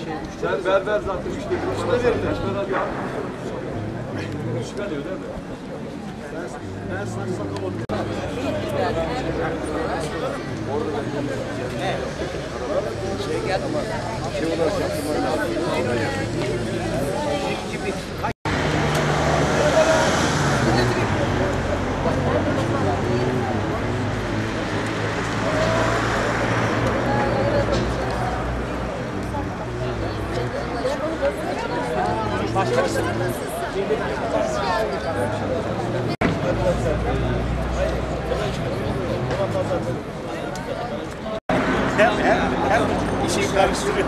Sen berber zaten işte. İşte verin. Çıkarıyor değil mi? Ben saç sakal oldum. Şey geldi ama şey olarak yaptırman lazım. Hem işi karıştırıyor.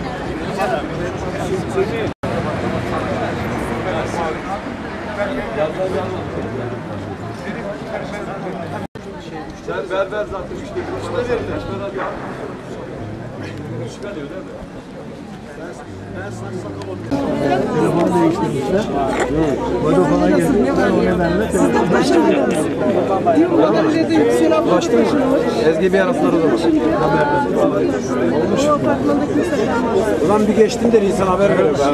Sen berber zaten işte. İşte verin. Çıkarıyor değil mi? Ben saç sakal oldum. Telefonu değiştirmişler. Vodafone'a gelmişler. O nedenle telefonu değiştirmişler. Ezgi bir arasınlar o zaman. Olmuş. Ulan bir geçtim de insan haber veriyor be.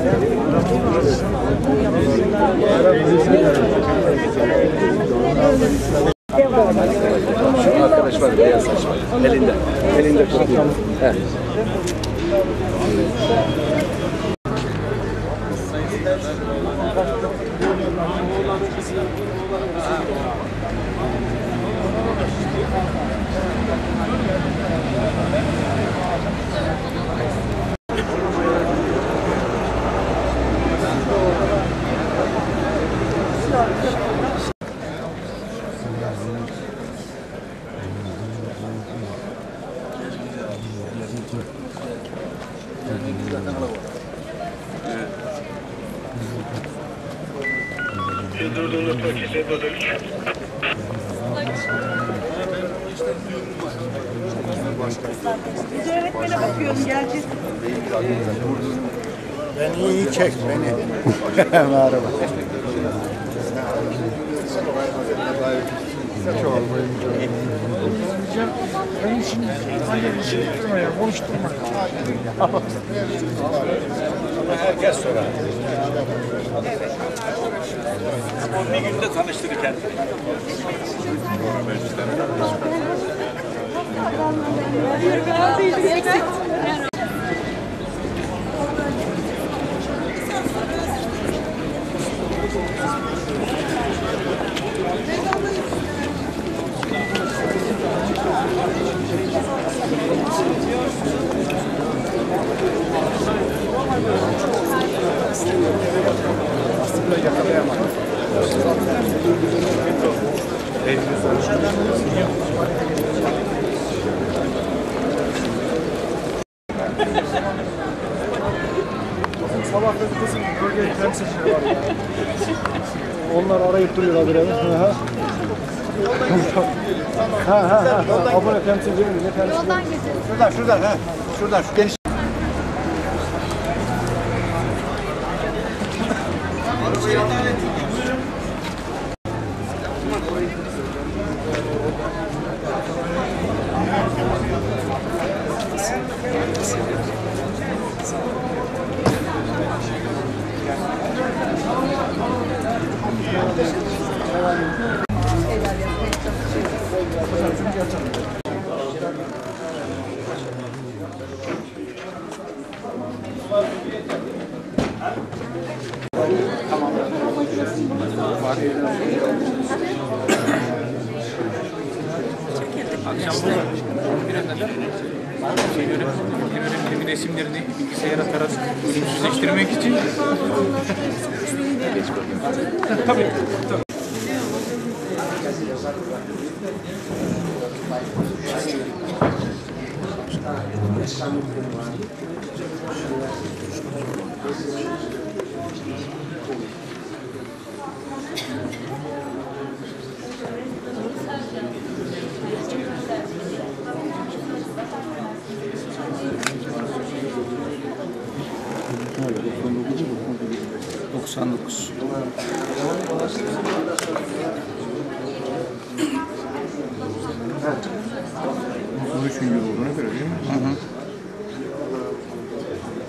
Şu arkadaş var beyaz saç var. Elinde tutuyor. He. Biz öğretmene bakıyoruz, geleceğiz. Beni iyi çek beni. Merhaba. Ben şimdi konuşturma. Herkes sorar. O bir günde tanıştırır kendini. Aslında yakalayamadım. Sabah gazetesinin bölge temsilcileri var ya. Onlar arayıp duruyor habire. Ha. Abone temsilcileri ne temsilcileri? Yoldan geçelim. Şuradan ha. Şuradan şu geniş. Akşam bir anladım. Öğretmenin resimlerini bilgisayara atarak ölümsüzleştirmek için. Tabii. ...99. Bu 3. olduğuna göre değil mi? Hı hı.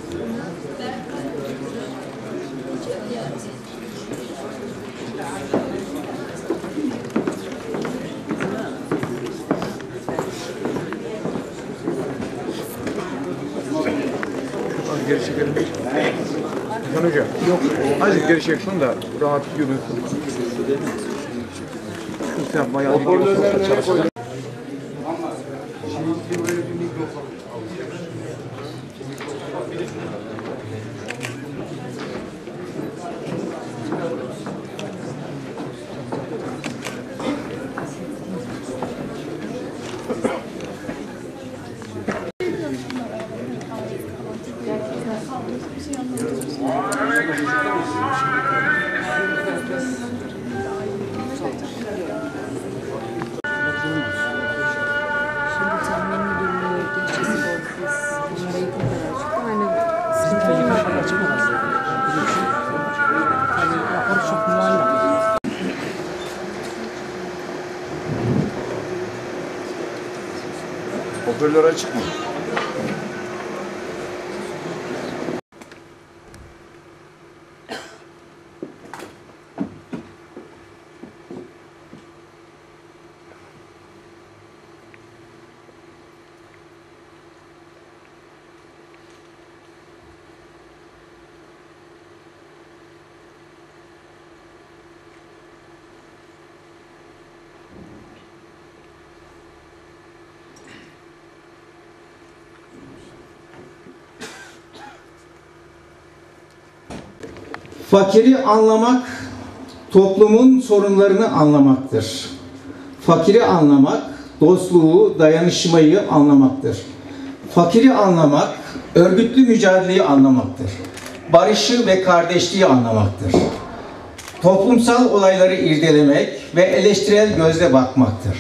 geri çekelim. İlhan Hoca. Yok. Azıcık geri çeksin da rahat yürünsün. Şu yapmaya çalışalım. Hoparlör açık mı? Fakiri anlamak, toplumun sorunlarını anlamaktır. Fakiri anlamak, dostluğu, dayanışmayı anlamaktır. Fakiri anlamak, örgütlü mücadeleyi anlamaktır. Barışı ve kardeşliği anlamaktır. Toplumsal olayları irdelemek ve eleştirel gözle bakmaktır.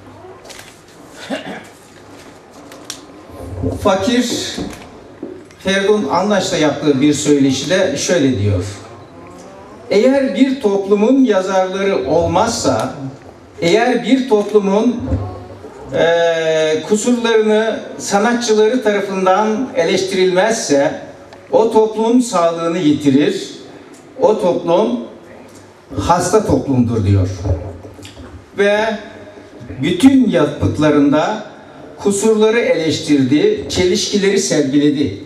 Fakir, Ferdun Andaç'la yaptığı bir söyleşide şöyle diyor. Eğer bir toplumun yazarları olmazsa, eğer bir toplumun kusurlarını sanatçıları tarafından eleştirilmezse, o toplum sağlığını yitirir, o toplum hasta toplumdur diyor. Ve bütün yapıtlarında kusurları eleştirdi, çelişkileri sergiledi.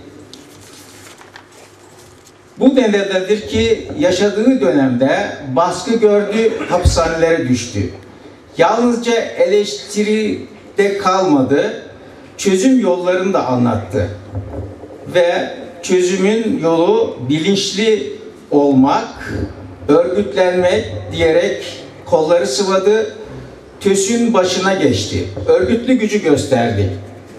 Bu nedenledir ki yaşadığı dönemde baskı gördü, hapishanelere düştü. Yalnızca eleştiride kalmadı, çözüm yollarını da anlattı. Ve çözümün yolu bilinçli olmak, örgütlenmek diyerek kolları sıvadı, TÖS'ün başına geçti. Örgütlü gücü gösterdi.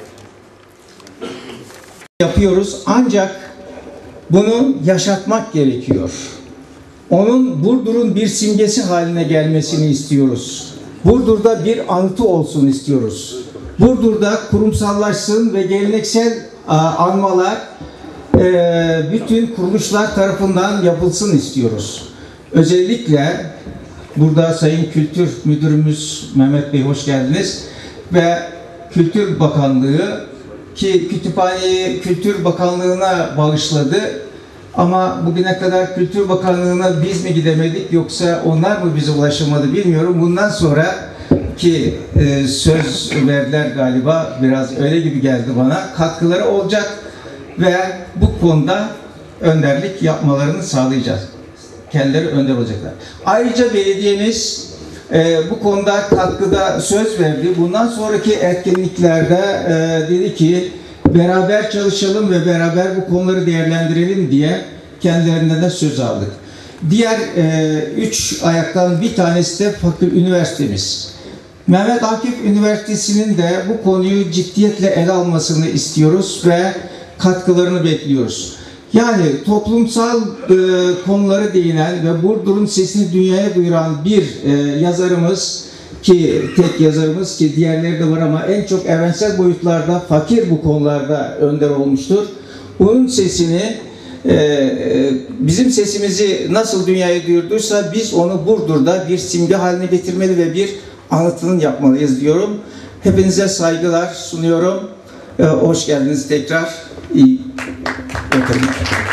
Yapıyoruz ancak bunu yaşatmak gerekiyor. Onun Burdur'un bir simgesi haline gelmesini istiyoruz. Burdur'da bir anıtı olsun istiyoruz. Burdur'da kurumsallaşsın ve geleneksel anmalar bütün kuruluşlar tarafından yapılsın istiyoruz. Özellikle burada Sayın Kültür Müdürümüz Mehmet Bey hoş geldiniz ve Kültür Bakanlığı ki kütüphaneyi Kültür Bakanlığı'na bağışladı. Ama bugüne kadar Kültür Bakanlığı'na biz mi gidemedik yoksa onlar mı bize ulaşamadı bilmiyorum. Bundan sonra ki söz verdiler galiba, biraz öyle gibi geldi bana. Katkıları olacak ve bu konuda önderlik yapmalarını sağlayacağız. Kendileri önder olacaklar. Ayrıca belediyemiz bu konuda katkıda söz verdi. Bundan sonraki etkinliklerde dedi ki beraber çalışalım ve beraber bu konuları değerlendirelim diye kendilerinden de söz aldık. Diğer üç ayaktan bir tanesi de fakir üniversitemiz. Mehmet Akif Üniversitesi'nin de bu konuyu ciddiyetle ele almasını istiyoruz ve katkılarını bekliyoruz. Yani toplumsal konuları değinen ve Burdur'un sesini dünyaya duyuran bir yazarımız ki tek yazarımız ki diğerleri de var ama en çok evrensel boyutlarda fakir bu konularda önder olmuştur. Onun sesini bizim sesimizi nasıl dünyaya duyurduysa biz onu Burdur'da bir simge haline getirmeli ve bir anıtını yapmalıyız diyorum. Hepinize saygılar sunuyorum. Hoş geldiniz tekrar. İyi oturun.